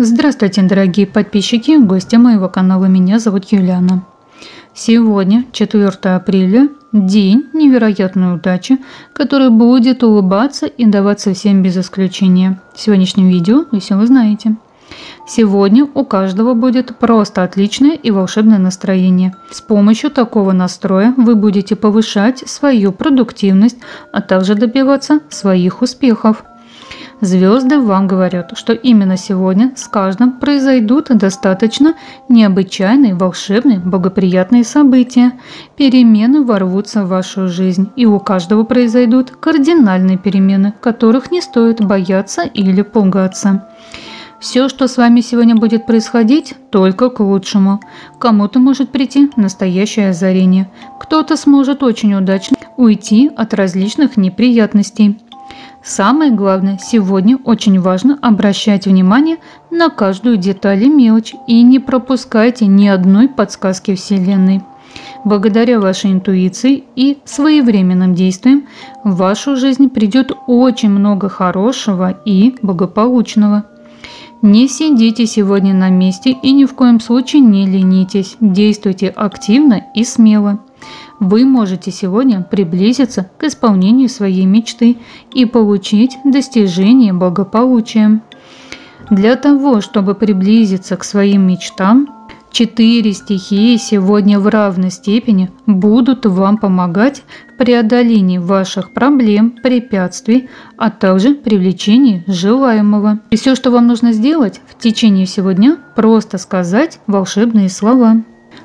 Здравствуйте, дорогие подписчики и гости моего канала. Меня зовут Юлиана. Сегодня, 4 апреля, день невероятной удачи, который будет улыбаться и даваться всем без исключения. В сегодняшнем видео вы все узнаете. Сегодня у каждого будет просто отличное и волшебное настроение. С помощью такого настроя вы будете повышать свою продуктивность, а также добиваться своих успехов. Звезды вам говорят, что именно сегодня с каждым произойдут достаточно необычайные, волшебные, благоприятные события. Перемены ворвутся в вашу жизнь, и у каждого произойдут кардинальные перемены, которых не стоит бояться или пугаться. Все, что с вами сегодня будет происходить, только к лучшему. Кому-то может прийти настоящее озарение, кто-то сможет очень удачно уйти от различных неприятностей. Самое главное, сегодня очень важно обращать внимание на каждую деталь и мелочь и не пропускайте ни одной подсказки Вселенной. Благодаря вашей интуиции и своевременным действиям в вашу жизнь придет очень много хорошего и благополучного. Не сидите сегодня на месте и ни в коем случае не ленитесь, действуйте активно и смело. Вы можете сегодня приблизиться к исполнению своей мечты и получить достижение благополучия. Для того, чтобы приблизиться к своим мечтам, 4 стихии сегодня в равной степени будут вам помогать в преодолении ваших проблем, препятствий, а также привлечении желаемого. И все, что вам нужно сделать в течение всего дня, просто сказать волшебные слова.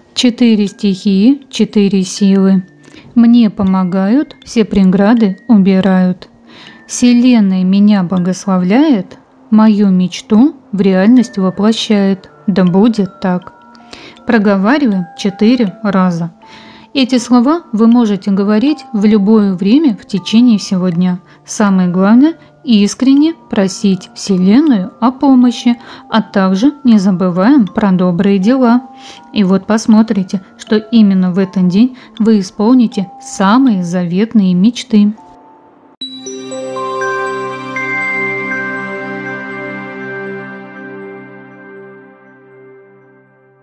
4 стихии, 4 силы. Мне помогают, все преграды убирают. Вселенная меня благословляет, мою мечту в реальность воплощает. Да будет так. Проговариваем 4 раза. Эти слова вы можете говорить в любое время в течение всего дня. Самое главное – искренне просить Вселенную о помощи, а также не забываем про добрые дела. И вот посмотрите, что именно в этот день вы исполните самые заветные мечты.